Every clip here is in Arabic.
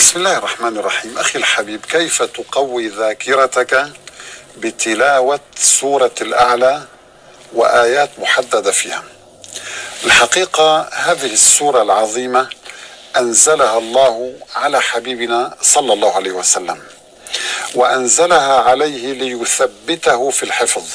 بسم الله الرحمن الرحيم. أخي الحبيب، كيف تقوي ذاكرتك بتلاوة سورة الأعلى وآيات محددة فيها؟ الحقيقة هذه السورة العظيمة أنزلها الله على حبيبنا صلى الله عليه وسلم، وأنزلها عليه ليثبته في الحفظ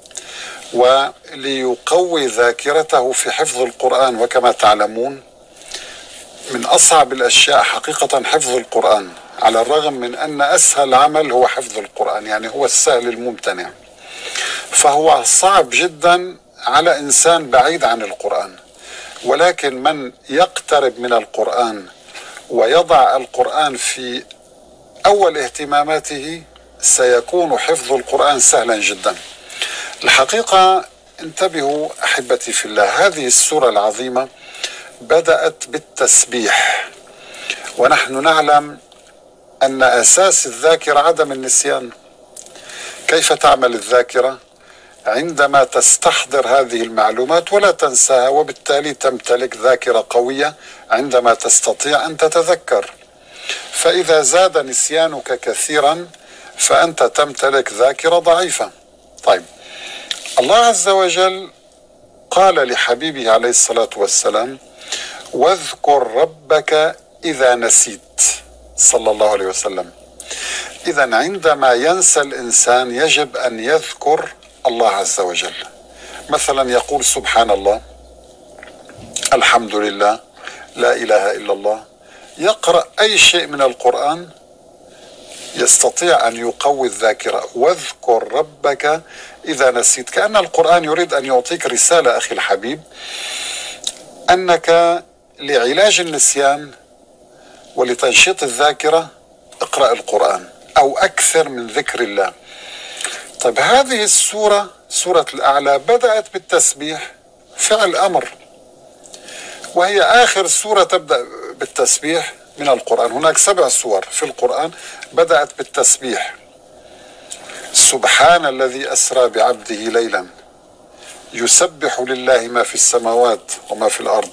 وليقوي ذاكرته في حفظ القرآن. وكما تعلمون من أصعب الأشياء حقيقة حفظ القرآن، على الرغم من أن أسهل عمل هو حفظ القرآن، يعني هو السهل الممتنع، فهو صعب جدا على إنسان بعيد عن القرآن. ولكن من يقترب من القرآن ويضع القرآن في أول اهتماماته سيكون حفظ القرآن سهلا جدا. الحقيقة انتبهوا أحبتي في الله، هذه السورة العظيمة بدأت بالتسبيح، ونحن نعلم أن أساس الذاكرة عدم النسيان. كيف تعمل الذاكرة؟ عندما تستحضر هذه المعلومات ولا تنساها، وبالتالي تمتلك ذاكرة قوية عندما تستطيع أن تتذكر. فإذا زاد نسيانك كثيرا فأنت تمتلك ذاكرة ضعيفة. طيب، الله عز وجل قال لحبيبه عليه الصلاة والسلام: واذكر ربك إذا نسيت، صلى الله عليه وسلم. إذن عندما ينسى الإنسان يجب أن يذكر الله عز وجل، مثلا يقول سبحان الله، الحمد لله، لا إله إلا الله، يقرأ أي شيء من القرآن يستطيع أن يقوي الذاكرة. واذكر ربك إذا نسيت، كأن القرآن يريد أن يعطيك رسالة أخي الحبيب، أنك لعلاج النسيان ولتنشيط الذاكرة اقرأ القرآن أو أكثر من ذكر الله. طيب، هذه السورة سورة الأعلى بدأت بالتسبيح، فعل أمر، وهي آخر سورة تبدأ بالتسبيح من القرآن. هناك 7 سور في القرآن بدأت بالتسبيح. سبحان الذي أسرى بعبده ليلا يسبح لله ما في السماوات وما في الأرض.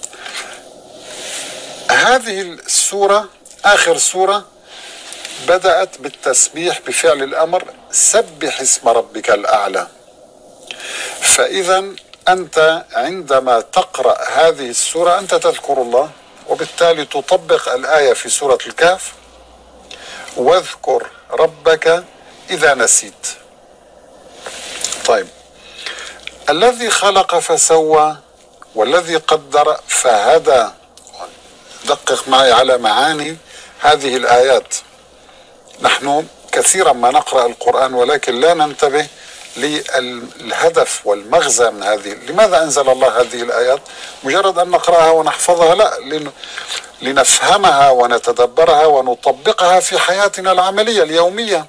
هذه السورة آخر سورة بدأت بالتسبيح بفعل الأمر، سبح اسم ربك الأعلى. فإذا أنت عندما تقرأ هذه السورة أنت تذكر الله، وبالتالي تطبق الآية في سورة الكهف: واذكر ربك إذا نسيت. طيب، الذي خلق فسوى والذي قدر فهدى. دقق معي على معاني هذه الآيات. نحن كثيرا ما نقرأ القرآن ولكن لا ننتبه للهدف والمغزى من هذه. لماذا أنزل الله هذه الآيات؟ مجرد أن نقرأها ونحفظها؟ لا، لنفهمها ونتدبرها ونطبقها في حياتنا العملية اليومية.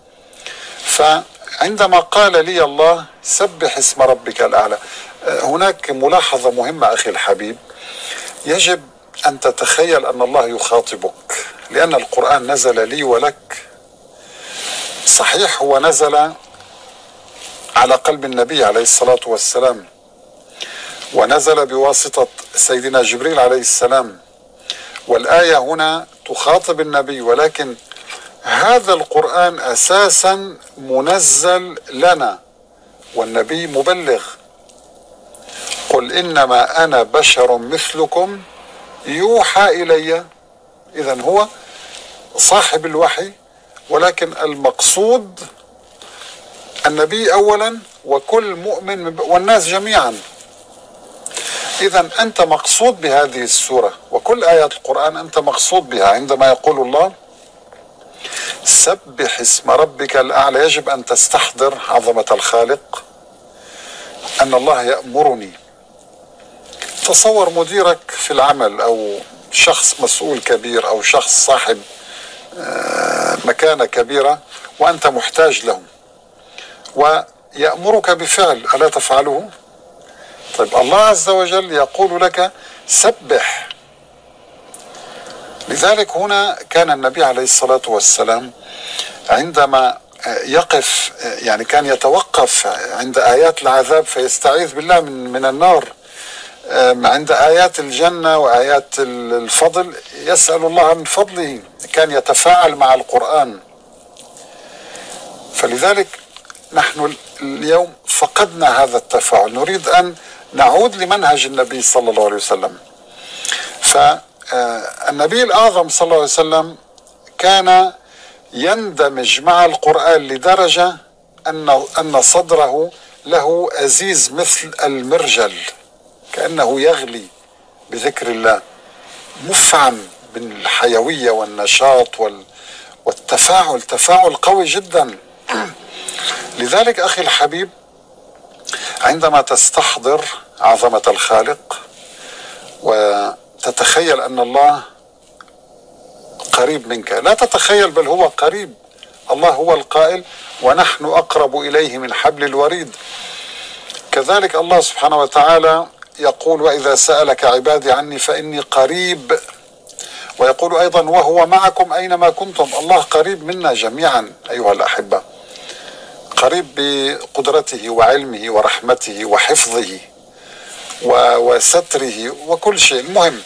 فعندما قال لي الله سبح اسم ربك الأعلى، هناك ملاحظة مهمة أخي الحبيب، يجب أن تتخيل أن الله يخاطبك، لأن القرآن نزل لي ولك. صحيح هو نزل على قلب النبي عليه الصلاة والسلام، ونزل بواسطة سيدنا جبريل عليه السلام، والآية هنا تخاطب النبي، ولكن هذا القرآن أساسا منزل لنا والنبي مبلغ. قل إنما أنا بشر مثلكم يوحى إلي. إذن هو صاحب الوحي، ولكن المقصود النبي أولا وكل مؤمن والناس جميعا. إذن أنت مقصود بهذه السورة، وكل آيات القرآن أنت مقصود بها. عندما يقول الله سبح اسم ربك الأعلى يجب أن تستحضر عظمة الخالق، أن الله يأمرني. تصور مديرك في العمل أو شخص مسؤول كبير أو شخص صاحب مكانة كبيرة وأنت محتاج له، ويأمرك بفعل، ألا تفعله؟ طيب، الله عز وجل يقول لك سبح. لذلك هنا كان النبي عليه الصلاة والسلام عندما يقف، يعني كان يتوقف عند آيات العذاب فيستعيذ بالله من النار، عند آيات الجنة وآيات الفضل يسأل الله من فضله. كان يتفاعل مع القرآن. فلذلك نحن اليوم فقدنا هذا التفاعل، نريد أن نعود لمنهج النبي صلى الله عليه وسلم. فالنبي الأعظم صلى الله عليه وسلم كان يندمج مع القرآن لدرجة أن صدره له أزيز مثل المرجل، كأنه يغلي بذكر الله، مفعم بالحيوية والنشاط والتفاعل، تفاعل قوي جدا. لذلك أخي الحبيب، عندما تستحضر عظمة الخالق وتتخيل أن الله قريب منك، لا تتخيل بل هو قريب. الله هو القائل: ونحن أقرب إليه من حبل الوريد. كذلك الله سبحانه وتعالى يقول: وإذا سألك عبادي عني فإني قريب. ويقول أيضا: وهو معكم أينما كنتم. الله قريب منا جميعا أيها الأحبة، قريب بقدرته وعلمه ورحمته وحفظه وستره وكل شيء. المهم،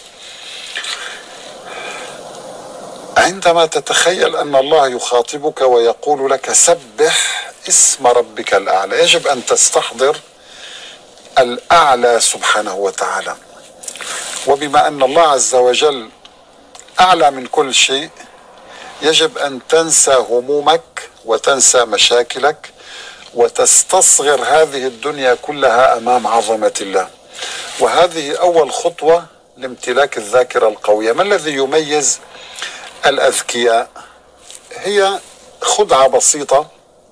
عندما تتخيل أن الله يخاطبك ويقول لك: سبح اسم ربك الأعلى، يجب أن تستحضر الأعلى سبحانه وتعالى. وبما أن الله عز وجل أعلى من كل شيء، يجب أن تنسى همومك وتنسى مشاكلك وتستصغر هذه الدنيا كلها أمام عظمة الله. وهذه أول خطوة لامتلاك الذاكرة القوية. ما الذي يميز الأذكياء؟ هي خدعة بسيطة،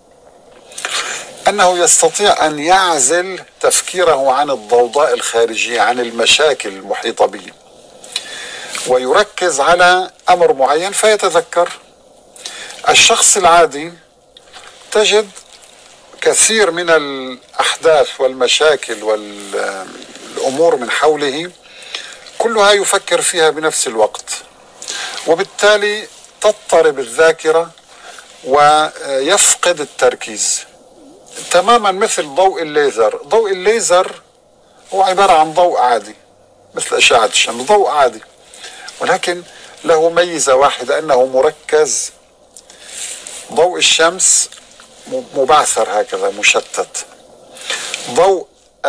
أنه يستطيع أن يعزل تفكيره عن الضوضاء الخارجية، عن المشاكل المحيطة به، ويركز على أمر معين فيتذكر. الشخص العادي تجد كثير من الأحداث والمشاكل والأمور من حوله كلها يفكر فيها بنفس الوقت، وبالتالي تضطرب الذاكرة ويفقد التركيز تماما، مثل ضوء الليزر. ضوء الليزر هو عبارة عن ضوء عادي مثل أشعة الشمس، ضوء عادي، ولكن له ميزة واحدة، أنه مركز. ضوء الشمس مبعثر هكذا مشتت، ضوء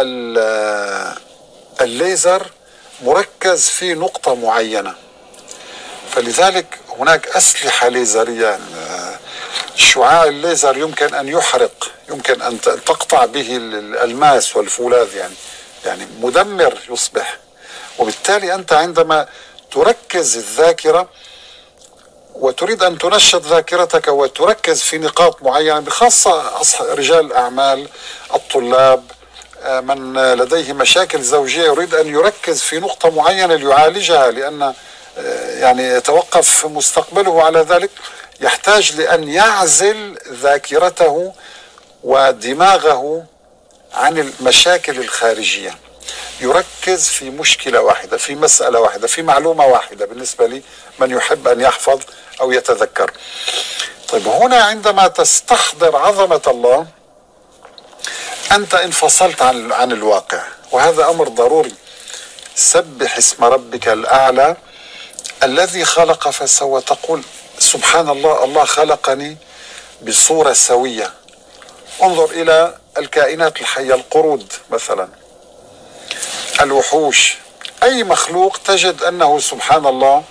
الليزر مركز في نقطة معينة. فلذلك هناك أسلحة ليزرية، شعاع الليزر يمكن أن يحرق، يمكن أن تقطع به الألماس والفولاذ، يعني مدمر يصبح. وبالتالي أنت عندما تركز الذاكرة وتريد أن تنشط ذاكرتك وتركز في نقاط معينة، بخاصة رجال الأعمال، الطلاب، من لديه مشاكل زوجية يريد أن يركز في نقطة معينة ليعالجها، لأن يتوقف مستقبله على ذلك، يحتاج لأن يعزل ذاكرته ودماغه عن المشاكل الخارجية، يركز في مشكلة واحدة، في مسألة واحدة، في معلومة واحدة، بالنسبة لي من يحب أن يحفظ أو يتذكر. طيب، هنا عندما تستحضر عظمة الله أنت انفصلت عن الواقع، وهذا أمر ضروري. سبح اسم ربك الأعلى الذي خلق فسوى. تقول: سبحان الله، الله خلقني بصورة سوية. انظر إلى الكائنات الحية، القرود مثلا، الوحوش، أي مخلوق تجد أنه سبحان الله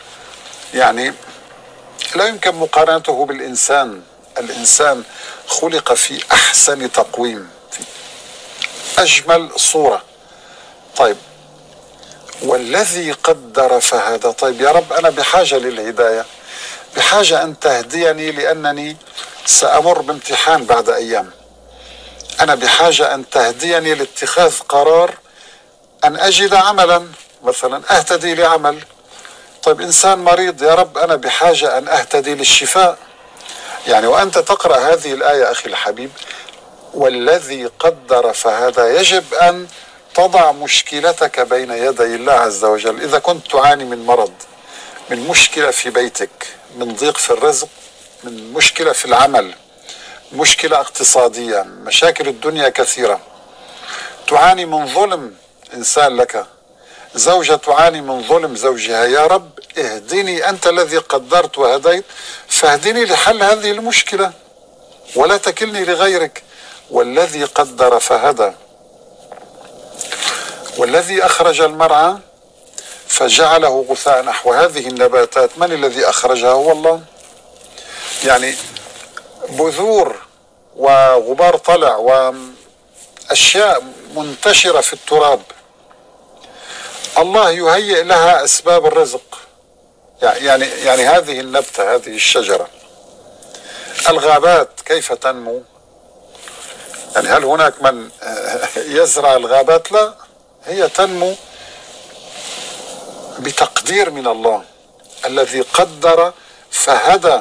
لا يمكن مقارنته بالإنسان. الإنسان خلق في أحسن تقويم، في أجمل صورة. طيب، والذي قدر فهدى. طيب يا رب، أنا بحاجة للهداية، بحاجة أن تهديني، لأنني سأمر بامتحان بعد أيام. أنا بحاجة أن تهديني لاتخاذ قرار، أن أجد عملا مثلا، أهتدي لعمل. طيب، إنسان مريض، يا رب أنا بحاجة أن أهتدي للشفاء. وأنت تقرأ هذه الآية أخي الحبيب، والذي قدر فهدى، يجب أن تضع مشكلتك بين يدي الله عز وجل. إذا كنت تعاني من مرض، من مشكلة في بيتك، من ضيق في الرزق، من مشكلة في العمل، مشكلة اقتصادية، مشاكل الدنيا كثيرة، تعاني من ظلم إنسان لك، زوجة تعاني من ظلم زوجها، يا رب اهدني، أنت الذي قدرت وهديت، فاهدني لحل هذه المشكلة ولا تكلني لغيرك. والذي قدر فهدى والذي أخرج المرعى فجعله غثاء نحو. هذه النباتات من الذي أخرجها؟ هو الله. يعني بذور وغبار طلع وأشياء منتشرة في التراب، الله يهيئ لها أسباب الرزق. يعني هذه النبتة، هذه الشجرة، الغابات كيف تنمو؟ يعني هل هناك من يزرع الغابات؟ لا، هي تنمو بتقدير من الله الذي قدر فهدى.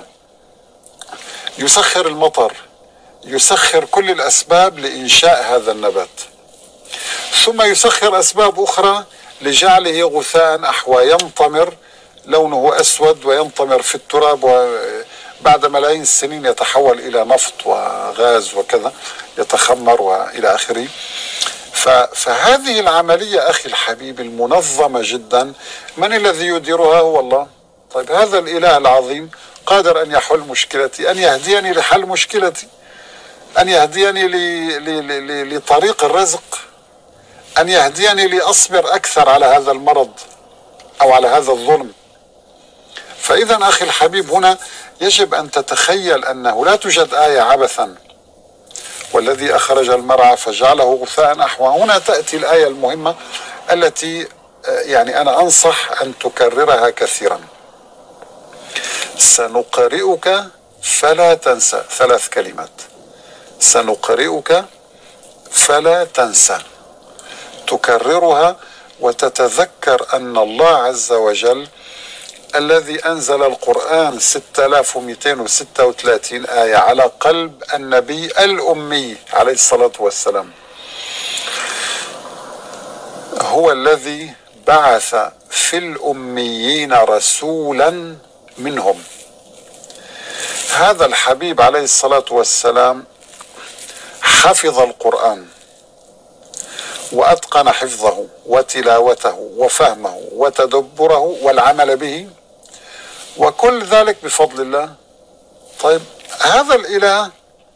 يسخر المطر، يسخر كل الأسباب لإنشاء هذا النبات، ثم يسخر أسباب أخرى لجعله غثاء أحوى، ينطمر، لونه أسود وينطمر في التراب، وبعد ملايين السنين يتحول إلى نفط وغاز وكذا، يتخمر وإلى آخره. فهذه العملية أخي الحبيب المنظمة جدا، من الذي يديرها؟ هو الله. طيب هذا الإله العظيم قادر أن يحل مشكلتي، أن يهديني لحل مشكلتي، أن يهديني لطريق الرزق، أن يهديني لأصبر أكثر على هذا المرض أو على هذا الظلم. فإذا أخي الحبيب هنا يجب أن تتخيل أنه لا توجد آية عبثا، والذي أخرج المرعى فجعله غثاء أحوى. هنا تأتي الآية المهمة التي يعني أنا أنصح أن تكررها كثيرا: سنقرئك فلا تنسى. 3 كلمات: سنقرئك فلا تنسى. تكررها وتتذكر أن الله عز وجل الذي أنزل القرآن 6236 آية على قلب النبي الأمي عليه الصلاة والسلام، هو الذي بعث في الأميين رسولا منهم. هذا الحبيب عليه الصلاة والسلام حفظ القرآن وأتقن حفظه وتلاوته وفهمه وتدبره والعمل به، وكل ذلك بفضل الله. طيب هذا الإله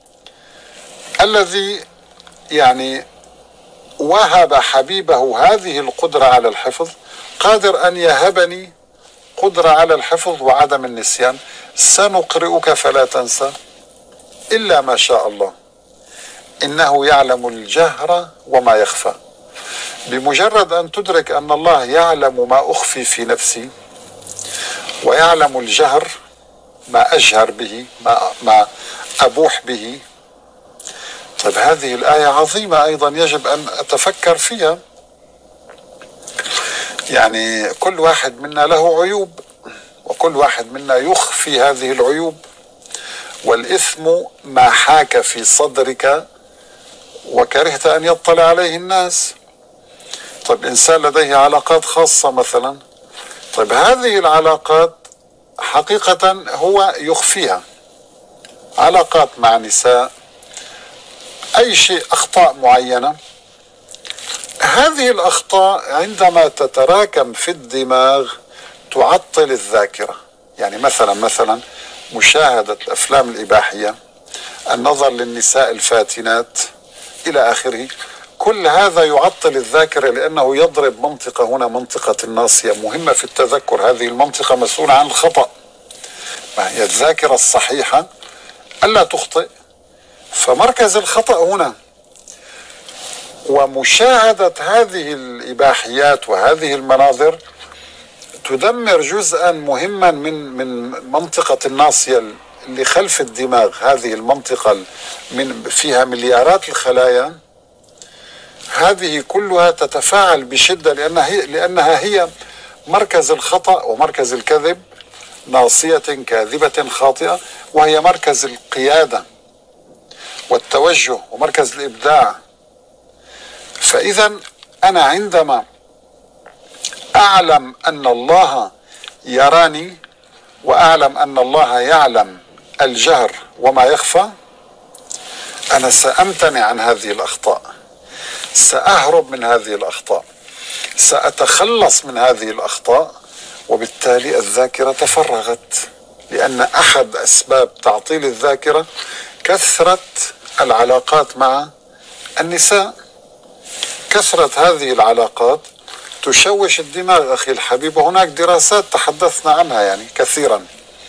الذي يعني وهب حبيبه هذه القدرة على الحفظ، قادر أن يهبني قدرة على الحفظ وعدم النسيان. سنقرئك فلا تنسى إلا ما شاء الله، إنه يعلم الجهر وما يخفى. بمجرد أن تدرك أن الله يعلم ما أخفي في نفسي ويعلم الجهر، ما أجهر به، ما أبوح به. طيب هذه الآية عظيمة أيضا، يجب أن أتفكر فيها. يعني كل واحد منا له عيوب، وكل واحد منا يخفي هذه العيوب، والإثم ما حاك في صدرك وكرهت أن يطلع عليه الناس. طيب إنسان لديه علاقات خاصة مثلا، طيب هذه العلاقات حقيقة هو يخفيها، علاقات مع نساء، أي شيء، أخطاء معينة. هذه الأخطاء عندما تتراكم في الدماغ تعطل الذاكرة. يعني مثلا مشاهدة الأفلام الإباحية، النظر للنساء الفاتنات إلى آخره، كل هذا يعطل الذاكرة، لأنه يضرب منطقة هنا، منطقة الناصية، مهمة في التذكر. هذه المنطقة مسؤولة عن الخطأ، ما هي الذاكرة الصحيحة ألا تخطئ، فمركز الخطأ هنا. ومشاهدة هذه الإباحيات وهذه المناظر تدمر جزءا مهما من منطقة الناصية اللي خلف الدماغ. هذه المنطقة فيها مليارات الخلايا، هذه كلها تتفاعل بشدة، لأنها هي مركز الخطأ ومركز الكذب، ناصية كاذبة خاطئة، وهي مركز القيادة والتوجه ومركز الإبداع. فإذا أنا عندما أعلم أن الله يراني وأعلم أن الله يعلم الجهر وما يخفى، أنا سأمتنع عن هذه الأخطاء، سأهرب من هذه الأخطاء، سأتخلص من هذه الأخطاء، وبالتالي الذاكرة تفرغت، لأن أحد أسباب تعطيل الذاكرة كثرة العلاقات مع النساء. كثرة هذه العلاقات تشوش الدماغ أخي الحبيب، وهناك دراسات تحدثنا عنها يعني كثيرا.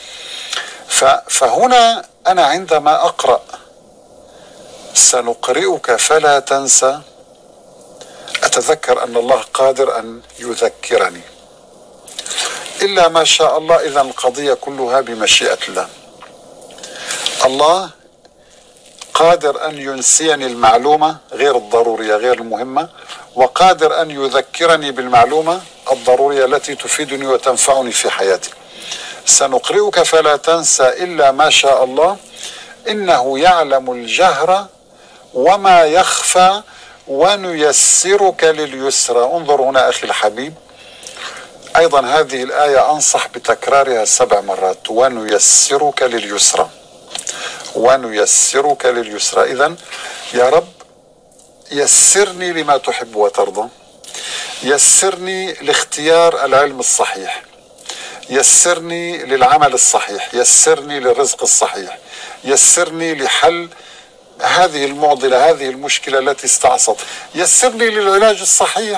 فهنا أنا عندما أقرأ سنقرئك فلا تنسى، أتذكر أن الله قادر أن يذكرني، إلا ما شاء الله، إذا القضية كلها بمشيئة الله. الله قادر أن ينسيني المعلومة غير الضرورية غير المهمة، وقادر أن يذكرني بالمعلومة الضرورية التي تفيدني وتنفعني في حياتي. سنقرئك فلا تنسى إلا ما شاء الله، إنه يعلم الجهر وما يخفى ونيسرك لليسرى. انظر هنا أخي الحبيب، أيضا هذه الآية أنصح بتكرارها 7 مرات، ونيسرك لليسرى، ونيسرك لليسرى. إذن يا رب يسرني لما تحب وترضى، يسرني لاختيار العلم الصحيح، يسرني للعمل الصحيح، يسرني للرزق الصحيح، يسرني لحل هذه المعضلة، هذه المشكلة التي استعصت، يسرني للعلاج الصحيح.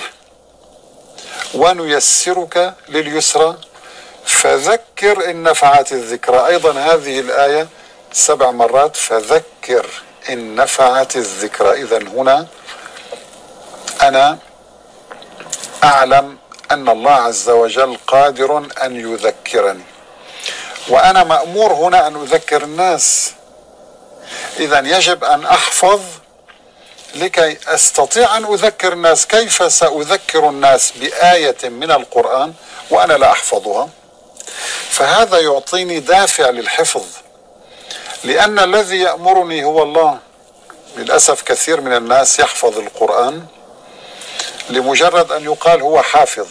ونيسرك لليسرى فذكر إن نفعت الذكرى. أيضا هذه الآية 7 مرات، فذكر إن نفعت الذكرى. إذن هنا أنا أعلم أن الله عز وجل قادر أن يذكرني، وأنا مأمور هنا أن أذكر الناس. إذن يجب أن أحفظ لكي أستطيع أن أذكر الناس. كيف سأذكر الناس بآية من القرآن وأنا لا أحفظها؟ فهذا يعطيني دافع للحفظ، لأن الذي يأمرني هو الله. للأسف كثير من الناس يحفظ القرآن لمجرد أن يقال هو حافظ،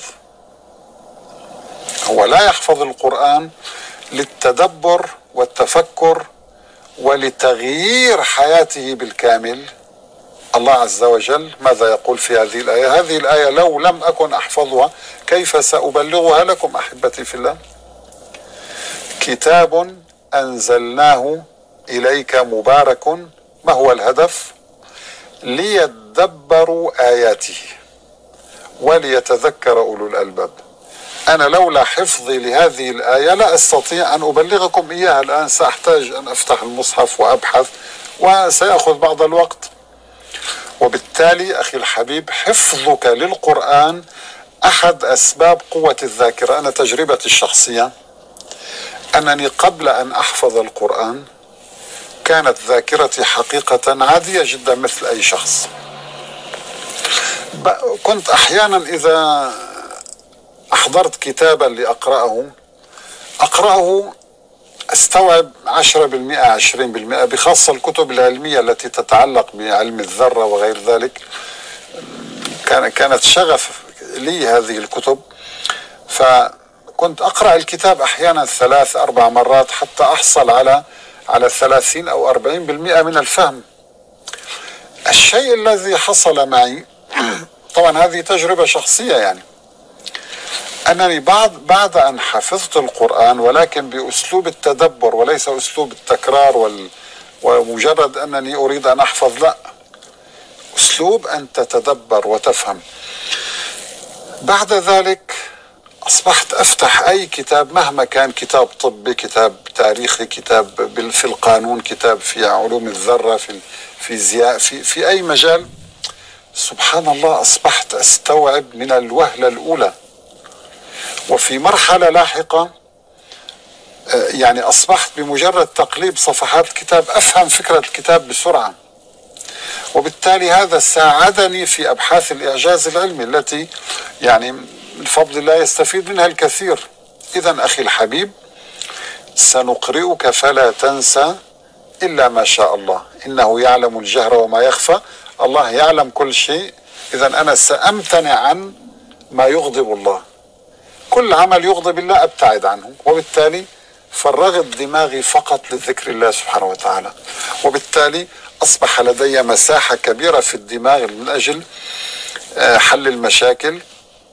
هو لا يحفظ القرآن للتدبر والتفكر ولتغيير حياته بالكامل. الله عز وجل ماذا يقول في هذه الآية؟ هذه الآية لو لم أكن أحفظها كيف سأبلغها لكم أحبتي في الله؟ كتاب أنزلناه إليك مبارك. ما هو الهدف؟ ليدبروا آياته وليتذكر أولو الألباب. أنا لولا حفظي لهذه الآية لا أستطيع أن أبلغكم إياها. الآن سأحتاج أن أفتح المصحف وأبحث، وسيأخذ بعض الوقت. وبالتالي أخي الحبيب، حفظك للقرآن أحد أسباب قوة الذاكرة. أنا تجربتي الشخصية أنني قبل أن أحفظ القرآن كانت ذاكرتي حقيقة عادية جدا مثل أي شخص. كنت أحيانا إذا أحضرت كتابا لأقرأه أستوعب 10% 20%، بخاصة الكتب العلمية التي تتعلق بعلم الذرة وغير ذلك. كانت شغف لي هذه الكتب، فكنت أقرأ الكتاب أحيانا 3 4 مرات حتى أحصل على 30 أو 40% من الفهم. الشيء الذي حصل معي طبعا هذه تجربة شخصية يعني، أنني بعد أن حفظت القرآن ولكن بأسلوب التدبر وليس أسلوب التكرار ومجرد أنني أريد أن أحفظ، لا، أسلوب أن تتدبر وتفهم. بعد ذلك أصبحت أفتح أي كتاب مهما كان، كتاب طبي، كتاب تاريخي، كتاب في القانون، كتاب في علوم الذرة، في أي مجال، سبحان الله أصبحت أستوعب من الوهلة الأولى. وفي مرحلة لاحقة يعني أصبحت بمجرد تقليب صفحات الكتاب أفهم فكرة الكتاب بسرعة. وبالتالي هذا ساعدني في أبحاث الإعجاز العلمي التي يعني من فضل الله يستفيد منها الكثير. إذن أخي الحبيب، سنقرئك فلا تنسى إلا ما شاء الله، إنه يعلم الجهر وما يخفى. الله يعلم كل شيء. إذن أنا سأمتنع عن ما يغضب الله، كل عمل يغضب الله أبتعد عنه، وبالتالي فرغت دماغي فقط لذكر الله سبحانه وتعالى. وبالتالي أصبح لدي مساحة كبيرة في الدماغ من أجل حل المشاكل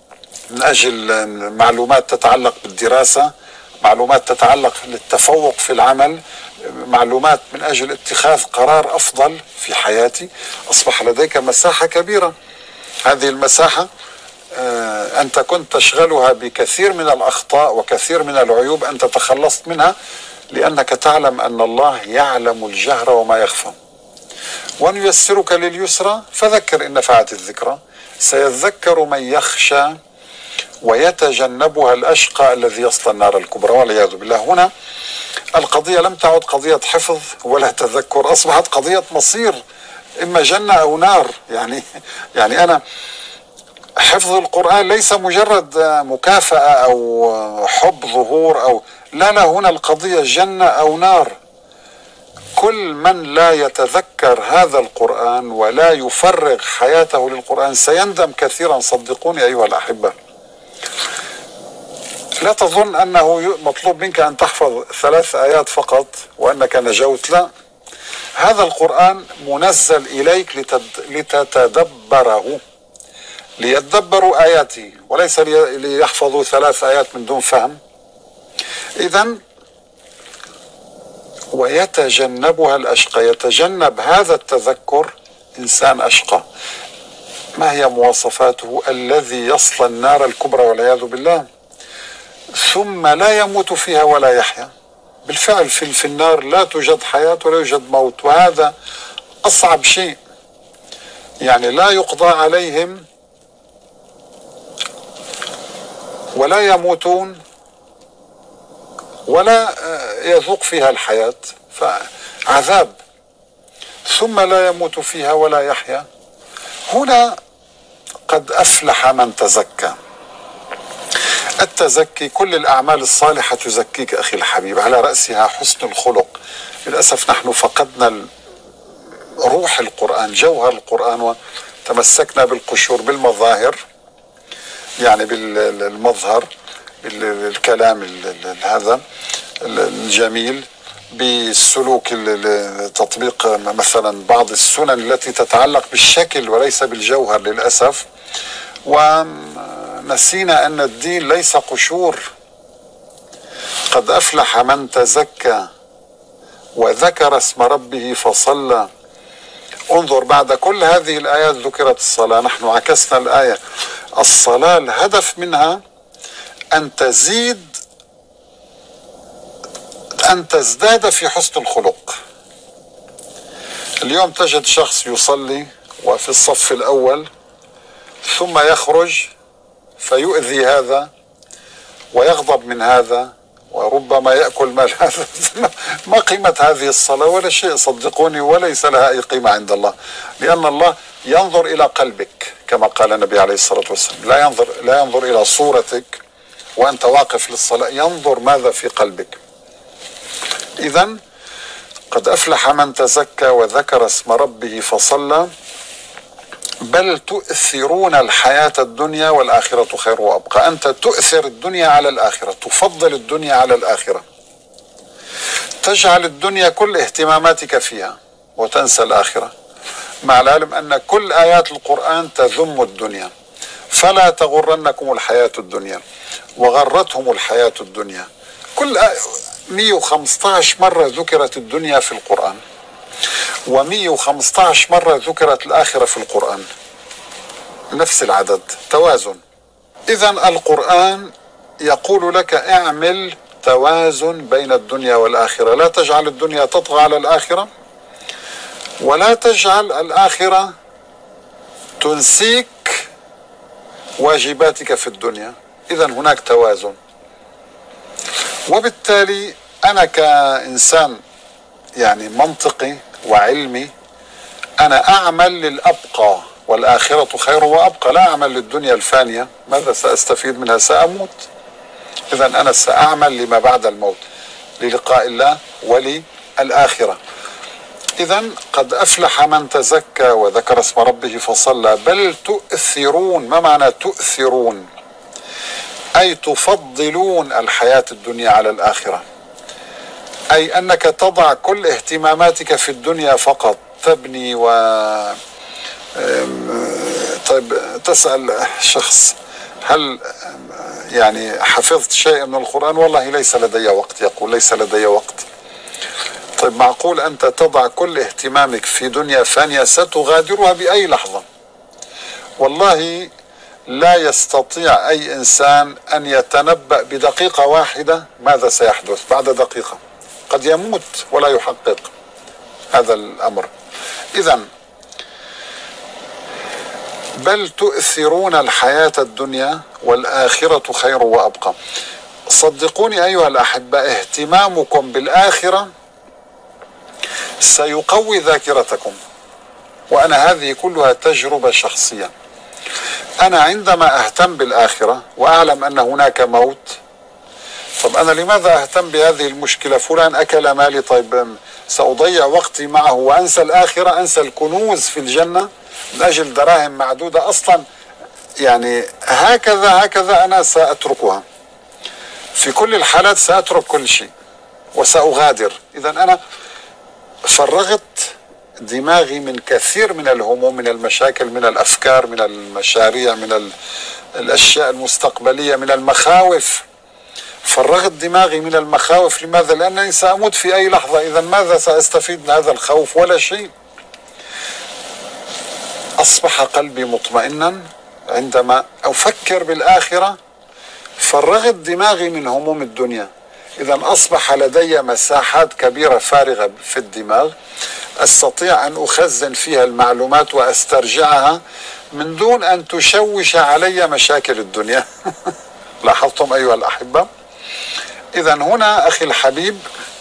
من أجل معلومات تتعلق بالدراسة، معلومات تتعلق للتفوق في العمل، معلومات من أجل اتخاذ قرار أفضل في حياتي. أصبح لديك مساحة كبيرة. هذه المساحة أنت كنت تشغلها بكثير من الأخطاء وكثير من العيوب، أنت تخلصت منها لأنك تعلم أن الله يعلم الجهر وما يخفى. ونيسرك لليسرى فذكر إن نفعت الذكرى، سيذكر من يخشى ويتجنبها الأشقى الذي يصلى النار الكبرى والعياذ بالله. هنا القضية لم تعد قضية حفظ ولا تذكر، أصبحت قضية مصير، إما جنة أو نار. يعني أنا حفظ القرآن ليس مجرد مكافأة أو حب ظهور أو لا، هنا القضية جنة أو نار. كل من لا يتذكر هذا القرآن ولا يفرغ حياته للقرآن سيندم كثيرا، صدقوني أيها الأحبة. لا تظن أنه مطلوب منك أن تحفظ 3 آيات فقط وأنك نجوت، لا، هذا القرآن منزل إليك لتتدبره، ليتدبروا آياته وليس ليحفظوا 3 آيات من دون فهم. إذن ويتجنبها الأشقى، يتجنب هذا التذكر إنسان أشقى. ما هي مواصفاته؟ الذي يصلى النار الكبرى والعياذ بالله، ثم لا يموت فيها ولا يحيا. بالفعل في النار لا توجد حياة ولا يوجد موت، وهذا أصعب شيء. يعني لا يقضى عليهم ولا يموتون ولا يذوق فيها الحياة، فعذاب. ثم لا يموت فيها ولا يحيا. هنا قد أفلح من تزكى. التزكي، كل الأعمال الصالحة تزكيك أخي الحبيب، على رأسها حسن الخلق. للأسف نحن فقدنا روح القرآن، جوهر القرآن، وتمسكنا بالقشور، بالمظاهر، يعني بالمظهر، بالكلام هذا الجميل، بالسلوك، تطبيق مثلا بعض السنن التي تتعلق بالشكل وليس بالجوهر للأسف. ونسينا أن الدين ليس قشور. قد أفلح من تزكى وذكر اسم ربه فصلى. انظر، بعد كل هذه الآيات ذكرت الصلاة. نحن عكسنا الآية. الصلاة الهدف منها أن تزداد في حسن الخلق. اليوم تجد شخص يصلي وفي الصف الأول، ثم يخرج فيؤذي هذا ويغضب من هذا وربما يأكل مال هذا. ما قيمة هذه الصلاة؟ ولا شيء، صدقوني، وليس لها أي قيمة عند الله، لأن الله ينظر إلى قلبك كما قال النبي عليه الصلاة والسلام. لا ينظر إلى صورتك وأنت واقف للصلاة، ينظر ماذا في قلبك. إذن قد أفلح من تزكى وذكر اسم ربه فصلى بل تؤثرون الحياة الدنيا والآخرة خير وأبقى. أنت تؤثر الدنيا على الآخرة، تفضل الدنيا على الآخرة، تجعل الدنيا كل اهتماماتك فيها وتنسى الآخرة، مع العلم أن كل آيات القرآن تذم الدنيا. فلا تغرنكم الحياة الدنيا وغرتهم الحياة الدنيا. كل 115 مرة ذكرت الدنيا في القرآن، و115 مرة ذكرت الآخرة في القرآن، نفس العدد، توازن. إذن القرآن يقول لك اعمل توازن بين الدنيا والآخرة. لا تجعل الدنيا تطغى على الآخرة، ولا تجعل الآخرة تنسيك واجباتك في الدنيا. إذن هناك توازن. وبالتالي أنا كإنسان يعني منطقي وعلمي، أنا أعمل للأبقى، والآخرة خير وأبقى. لا أعمل للدنيا الفانية، ماذا سأستفيد منها؟ سأموت. إذن أنا سأعمل لما بعد الموت، للقاء الله وللآخرة. إذن قد أفلح من تزكى وذكر اسم ربه فصلى بل تؤثرون. ما معنى تؤثرون؟ أي تفضلون الحياة الدنيا على الآخرة، أي أنك تضع كل اهتماماتك في الدنيا فقط، تبني طيب تسأل شخص هل يعني حفظت شيء من القرآن؟ والله ليس لدي وقت. يقول ليس لدي وقت. طيب معقول أنت تضع كل اهتمامك في دنيا فانية ستغادرها بأي لحظة؟ والله لا يستطيع أي إنسان أن يتنبأ بدقيقة واحدة ماذا سيحدث بعد دقيقة. قد يموت ولا يحقق هذا الأمر. إذن بل تؤثرون الحياة الدنيا والآخرة خير وأبقى. صدقوني أيها الأحبة، اهتمامكم بالآخرة سيقوي ذاكرتكم، وأنا هذه كلها تجربة شخصية. أنا عندما أهتم بالآخرة وأعلم أن هناك موت، طب أنا لماذا أهتم بهذه المشكلة؟ فلان أكل مالي، طيب سأضيع وقتي معه وأنسى الآخرة، أنسى الكنوز في الجنة من أجل دراهم معدودة أصلا. يعني هكذا أنا سأتركها في كل الحالات، سأترك كل شيء وسأغادر. إذا أنا فرغت دماغي من كثير من الهموم، من المشاكل، من الأفكار، من المشاريع، من الأشياء المستقبلية، من المخاوف. فرغت دماغي من المخاوف. لماذا؟ لأنني سأموت في أي لحظة. إذا ماذا سأستفيد من هذا الخوف؟ ولا شيء. أصبح قلبي مطمئنا عندما أفكر بالآخرة. فرغت دماغي من هموم الدنيا. إذا أصبح لدي مساحات كبيرة فارغة في الدماغ أستطيع أن أخزن فيها المعلومات وأسترجعها من دون أن تشوش علي مشاكل الدنيا. لاحظتم أيها الأحبة؟ إذا هنا أخي الحبيب،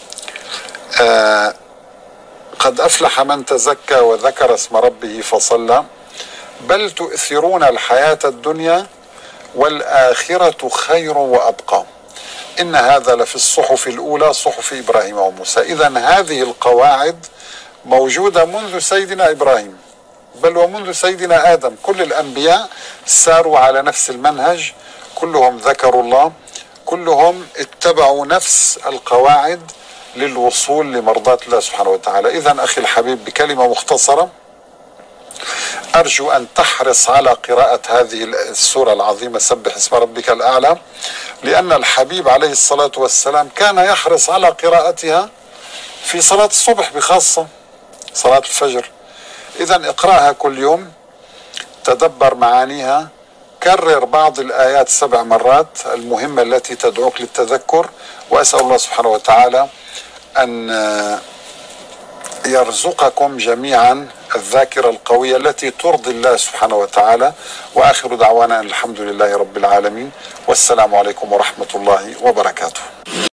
قد أفلح من تزكى وذكر اسم ربه فصلى. بل تؤثرون الحياة الدنيا والآخرة خير وأبقى. إن هذا لفي الصحف الأولى، صحف إبراهيم وموسى. إذا هذه القواعد موجودة منذ سيدنا إبراهيم، بل ومنذ سيدنا آدم. كل الأنبياء ساروا على نفس المنهج، كلهم ذكروا الله، كلهم اتبعوا نفس القواعد للوصول لمرضاة الله سبحانه وتعالى. إذن أخي الحبيب، بكلمة مختصرة أرجو أن تحرص على قراءة هذه السورة العظيمة سبح اسم ربك الأعلى، لأن الحبيب عليه الصلاة والسلام كان يحرص على قراءتها في صلاة الصبح بخاصة، صلاة الفجر. إذن اقرأها كل يوم، تدبر معانيها، كرر بعض الآيات 7 مرات المهمة التي تدعوك للتذكر. وأسأل الله سبحانه وتعالى أن يرزقكم جميعا الذاكرة القوية التي ترضي الله سبحانه وتعالى. وآخر دعوانا أن الحمد لله رب العالمين، والسلام عليكم ورحمة الله وبركاته.